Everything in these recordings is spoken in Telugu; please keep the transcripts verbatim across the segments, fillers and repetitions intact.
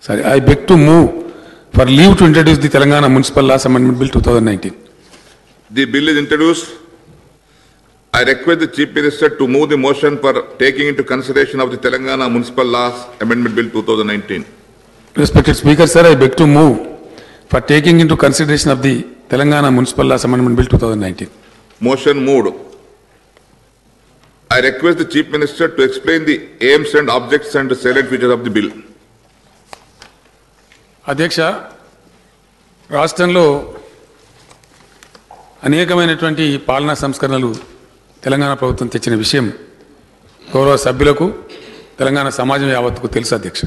Sorry, I beg to move for leave to introduce the Telangana Municipal Laws Amendment Bill twenty nineteen. The bill is introduced. I request the Chief Minister to move the motion for taking into consideration of the Telangana Municipal Laws Amendment Bill twenty nineteen. Respected Speaker, sir, I beg to move for taking into consideration of the Telangana Municipal Laws Amendment Bill twenty nineteen. Motion moved. I request the Chief Minister to explain the aims and objects and salient features of the bill. అధ్యక్ష, రాష్ట్రంలో అనేకమైనటువంటి పాలనా సంస్కరణలు తెలంగాణ ప్రభుత్వం తెచ్చిన విషయం గౌరవ సభ్యులకు తెలంగాణ సమాజం యావత్తుకు తెలుసు అధ్యక్ష.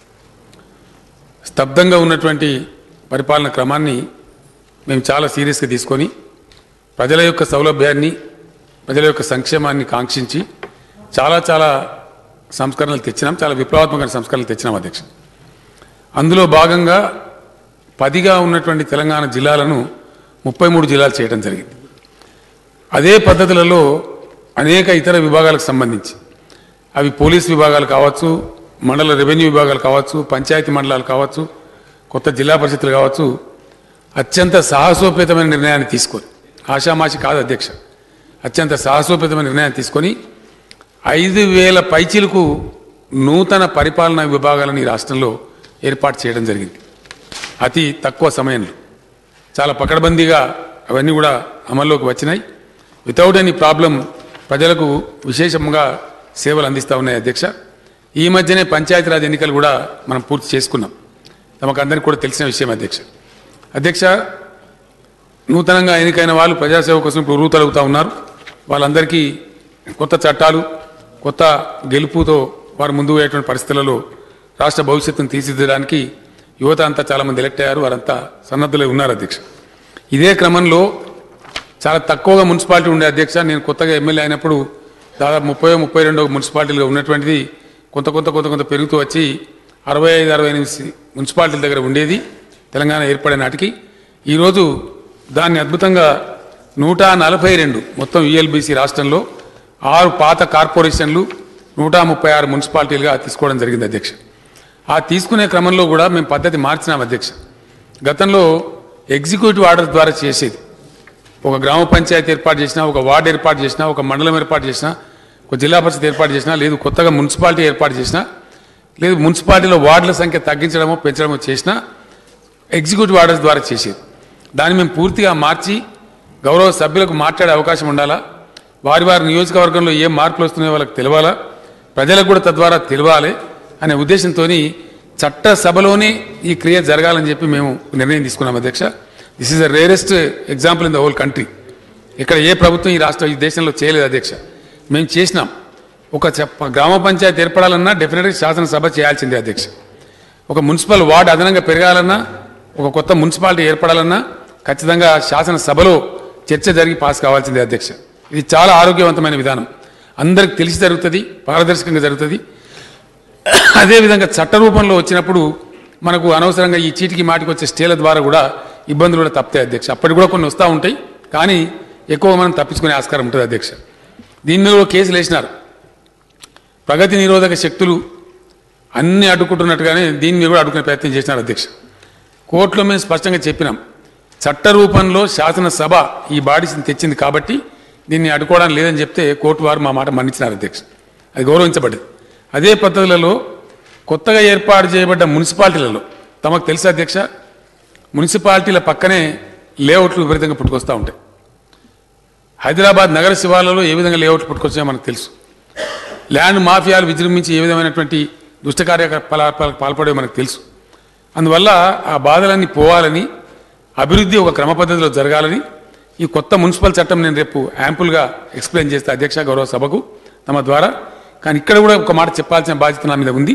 స్తబ్దంగా ఉన్నటువంటి పరిపాలన క్రమాన్ని మేము చాలా సీరియస్గా తీసుకొని ప్రజల యొక్క సౌలభ్యాన్ని ప్రజల యొక్క సంక్షేమాన్ని కాంక్షించి చాలా చాలా సంస్కరణలు తెచ్చినాం, చాలా విప్లవాత్మక సంస్కరణలు తెచ్చినాం అధ్యక్ష. అందులో భాగంగా పదిగా ఉన్నటువంటి తెలంగాణ జిల్లాలను ముప్పై మూడు జిల్లాలు చేయడం జరిగింది. అదే పద్ధతులలో అనేక ఇతర విభాగాలకు సంబంధించి అవి పోలీస్ విభాగాలు కావచ్చు, మండల రెవెన్యూ విభాగాలు కావచ్చు, పంచాయతీ మండలాలు కావచ్చు, కొత్త జిల్లా పరిషత్తులు కావచ్చు, అత్యంత సాహసోపేతమైన నిర్ణయాన్ని తీసుకొని, ఆషామాషి కాదు అధ్యక్ష, అత్యంత సాహసోపేతమైన నిర్ణయాన్ని తీసుకొని ఐదు వేల పైచీలకు నూతన పరిపాలనా విభాగాలను ఈ రాష్ట్రంలో ఏర్పాటు చేయడం జరిగింది. అతి తక్కువ సమయంలో చాలా పకడ్బందీగా అవన్నీ కూడా అమల్లోకి వచ్చినాయి. వితౌట్ ఎనీ ప్రాబ్లం ప్రజలకు విశేషంగా సేవలు అందిస్తూ ఉన్నాయి అధ్యక్ష. ఈ మధ్యనే పంచాయతీరాజ్ ఎన్నికలు కూడా మనం పూర్తి చేసుకున్నాం, తమకు అందరికీ కూడా తెలిసిన విషయం అధ్యక్ష. అధ్యక్ష, నూతనంగా ఎన్నికైన వాళ్ళు ప్రజాసేవ కోసం ఇప్పుడు ఉరువు తలుగుతూ ఉన్నారు. వాళ్ళందరికీ కొత్త చట్టాలు, కొత్త గెలుపుతో వారు ముందు పోయేటువంటి పరిస్థితులలో రాష్ట్ర భవిష్యత్తును తీర్చిదిద్దడానికి యువత అంతా చాలామంది ఎలక్ట్ అయ్యారు, వారంతా సన్నద్ధులై ఉన్నారు అధ్యక్ష. ఇదే క్రమంలో చాలా తక్కువగా మున్సిపాలిటీ ఉండే అధ్యక్ష. నేను కొత్తగా ఎమ్మెల్యే అయినప్పుడు దాదాపు ముప్పై ముప్పై రెండో మున్సిపాలిటీలుగా ఉన్నటువంటిది కొంత కొంత కొంత కొంత పెరుగుతూ వచ్చి అరవై ఐదు అరవై ఎనిమిది మున్సిపాలిటీల దగ్గర ఉండేది తెలంగాణ ఏర్పడే నాటికి. ఈరోజు దాన్ని అద్భుతంగా నూట నలభై రెండు మొత్తం యూఎల్బీసీ రాష్ట్రంలో ఆరు పాత కార్పొరేషన్లు నూట ముప్పై ఆరు మున్సిపాలిటీలుగా తీసుకోవడం జరిగింది అధ్యక్ష. ఆ తీసుకునే క్రమంలో కూడా మేము పద్ధతి మార్చినాం అధ్యక్ష. గతంలో ఎగ్జిక్యూటివ్ ఆర్డర్ ద్వారా చేసేది, ఒక గ్రామ పంచాయతీ ఏర్పాటు చేసినా, ఒక వార్డు ఏర్పాటు చేసినా, ఒక మండలం ఏర్పాటు చేసినా, ఒక జిల్లా పరిషత్ ఏర్పాటు చేసినా, లేదు కొత్తగా మున్సిపాలిటీ ఏర్పాటు చేసినా, లేదు మున్సిపాలిటీలో వార్డుల సంఖ్య తగ్గించడమో పెంచడమో చేసినా ఎగ్జిక్యూటివ్ ఆర్డర్స్ ద్వారా చేసేది. దాన్ని మేము పూర్తిగా మార్చి గౌరవ సభ్యులకు మాట్లాడే అవకాశం ఉండాలా, వారి వారి నియోజకవర్గంలో ఏం మార్పులు వస్తున్నాయో వాళ్ళకి తెలవాలా, ప్రజలకు కూడా తద్వారా తెలియాలి అనే ఉద్దేశంతో చట్టసభలోనే ఈ క్రియ జరగాలని చెప్పి మేము నిర్ణయం తీసుకున్నాం అధ్యక్ష. This is the rarest example in the whole country. ఇక్కడ ఏ ప్రభుత్వం ఈ రాష్ట్ర ఈ దేశంలో చేయలేదు అధ్యక్ష. మేము చేసినాం. ఒక గ్రామ పంచాయతీ ఏర్పడాలన్నా డెఫినెట్గా శాసనసభ చేయాల్సిందే అధ్యక్ష. ఒక మున్సిపల్ వార్డు అదనంగా పెరగాలన్నా, ఒక కొత్త మున్సిపాలిటీ ఏర్పడాలన్నా ఖచ్చితంగా శాసనసభలో చర్చ జరిగి పాస్ కావాల్సిందే అధ్యక్ష. ఇది చాలా ఆరోగ్యవంతమైన విధానం, అందరికి తెలిసి జరుగుతుంది, పారదర్శకంగా జరుగుతుంది. అదేవిధంగా చట్ట రూపంలో వచ్చినప్పుడు మనకు అనవసరంగా ఈ చీటికి మాటికి వచ్చే స్టేల ద్వారా కూడా ఇబ్బందులు కూడా తప్పుతాయి అధ్యక్ష. అప్పటికి కూడా కొన్ని వస్తూ ఉంటాయి, కానీ ఎక్కువ మనం తప్పించుకునే ఆస్కారం ఉంటుంది అధ్యక్ష. దీని మీద కూడా కేసులు వేసినారు. ప్రగతి నిరోధక శక్తులు అన్ని అడ్డుకుంటున్నట్టుగానే దీని మీద కూడా అడ్డుకునే ప్రయత్నం చేసినారు అధ్యక్ష. కోర్టులో మేము స్పష్టంగా చెప్పినాం, చట్ట రూపంలో శాసనసభ ఈ బాడీస్ని తెచ్చింది కాబట్టి దీన్ని అడ్డుకోవడానికి లేదని చెప్తే కోర్టు వారు మా మాట మన్నించినారు అధ్యక్ష. అది గౌరవించబడింది. అదే పద్ధతులలో కొత్తగా ఏర్పాటు చేయబడ్డ మున్సిపాలిటీలలో తమకు తెలుసు అధ్యక్ష, మున్సిపాలిటీల పక్కనే లేఅవుట్లు విపరీతంగా పుట్టుకొస్తూ ఉంటాయి. హైదరాబాద్ నగర శివార్లలో ఏ విధంగా లేఅవుట్లు పుట్టుకొచ్చాయో మనకు తెలుసు. ల్యాండ్ మాఫియాలు విజృంభించి ఏ విధమైనటువంటి దుష్ట కార్యకలాపాలకు పాల్పడే మనకు తెలుసు. అందువల్ల ఆ బాధలన్నీ పోవాలని, అభివృద్ధి ఒక క్రమ పద్ధతిలో జరగాలని ఈ కొత్త మున్సిపల్ చట్టం నేను రేపు యాంపుల్గా ఎక్స్ప్లెయిన్ చేస్తే అధ్యక్ష గౌరవ సభకు తమ ద్వారా. కానీ ఇక్కడ కూడా ఒక మాట చెప్పాల్సిన బాధ్యత నా మీద ఉంది.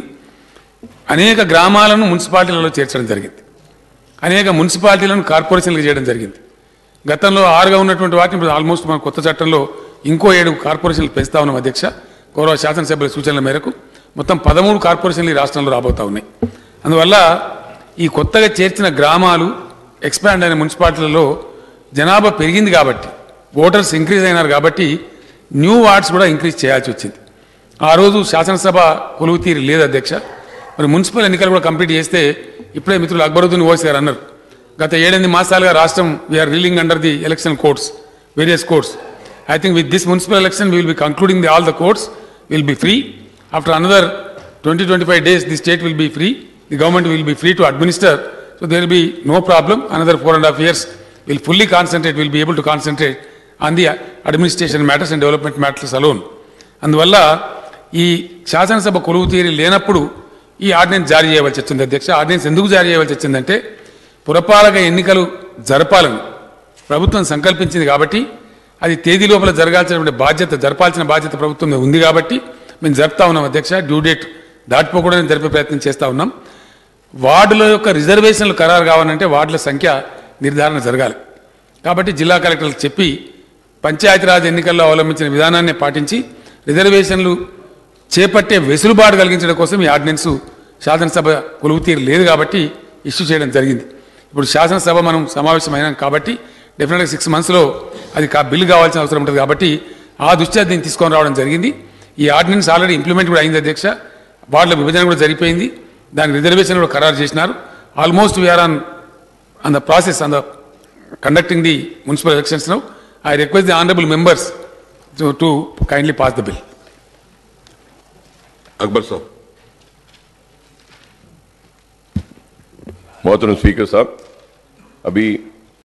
అనేక గ్రామాలను మున్సిపాలిటీలలో చేర్చడం జరిగింది, అనేక మున్సిపాలిటీలను కార్పొరేషన్లు చేయడం జరిగింది. గతంలో ఆరుగా ఉన్నటువంటి వాటిని ఇప్పుడు ఆల్మోస్ట్ మన కొత్త చట్టంలో ఇంకో ఏడు కార్పొరేషన్లు పెంచుతా ఉన్నాం అధ్యక్ష. గౌరవ శాసనసభ్యుల సూచనల మేరకు మొత్తం పదమూడు కార్పొరేషన్లు ఈ రాష్ట్రంలో రాబోతూ ఉన్నాయి. అందువల్ల ఈ కొత్తగా చేర్చిన గ్రామాలు, ఎక్స్పాండ్ అయిన మున్సిపాలిటీలలో జనాభా పెరిగింది కాబట్టి, ఓటర్స్ ఇంక్రీజ్ అయినారు కాబట్టి న్యూ వార్డ్స్ కూడా ఇంక్రీజ్ చేయాల్సి వచ్చింది. ఆ రోజు శాసనసభ కొలువు తీరు లేదు అధ్యక్ష. మరి మున్సిపల్ ఎన్నికలు కూడా కంప్లీట్ చేస్తే ఇప్పుడే మిత్రులు అక్బరుద్దీన్ ఓవైసీ గారు అన్నారు గత ఏడెనిమిది మాసాలుగా రాష్ట్రం we are reeling under the election codes various codes I think with this municipal election we will be concluding the all the codes will be free after another twenty to twenty-five days the state will be free, the government will be free to administer, so there will be no problem. Another four and a half years will fully concentrate, will be able to concentrate on the administration matters and development matters alone. అందువల్ల ఈ శాసనసభ కొలువు తీరి లేనప్పుడు ఈ ఆర్డినెన్స్ జారీ చేయవలసి వచ్చింది అధ్యక్ష. ఆర్డినెన్స్ ఎందుకు జారీ చేయవలసి వచ్చిందంటే పురపాలక ఎన్నికలు జరపాలని ప్రభుత్వం సంకల్పించింది కాబట్టి అది తేదీ లోపల జరగాల్సినటువంటి బాధ్యత జరపాల్సిన బాధ్యత ప్రభుత్వం మీద ఉంది కాబట్టి మేము జరుపుతా ఉన్నాం అధ్యక్ష. డ్యూ డేట్ దాటిపోకూడదని జరిపే ప్రయత్నం చేస్తూ ఉన్నాం. వార్డుల యొక్క రిజర్వేషన్లు ఖరారు కావాలంటే వార్డుల సంఖ్య నిర్ధారణ జరగాలి కాబట్టి జిల్లా కలెక్టర్లకు చెప్పి పంచాయతీరాజ్ ఎన్నికల్లో అవలంబించిన విధానాన్ని పాటించి రిజర్వేషన్లు చేపట్టే వెసులుబాటు కలిగించడం కోసం ఈ ఆర్డినెన్స్ శాసనసభ కొలువు తీరు లేదు కాబట్టి ఇష్యూ చేయడం జరిగింది. ఇప్పుడు శాసనసభ మనం సమావేశమైనాం కాబట్టి డెఫినెట్గా సిక్స్ మంత్స్లో అది కా బిల్లు కావాల్సిన అవసరం ఉంటుంది కాబట్టి ఆ దృష్ట్యా దీన్ని తీసుకొని రావడం జరిగింది. ఈ ఆర్డినెన్స్ ఆల్రెడీ ఇంప్లిమెంట్ కూడా అయింది అధ్యక్ష. వార్డుల విభజన కూడా జరిపోయింది, దాని రిజర్వేషన్ కూడా ఖరారు చేసినారు. Almost we are on on the process on the conducting the municipal elections now. I request the honourable members to to kindly pass the bill. Akbar sir. मोहतरम स्पीकर साहब, अभी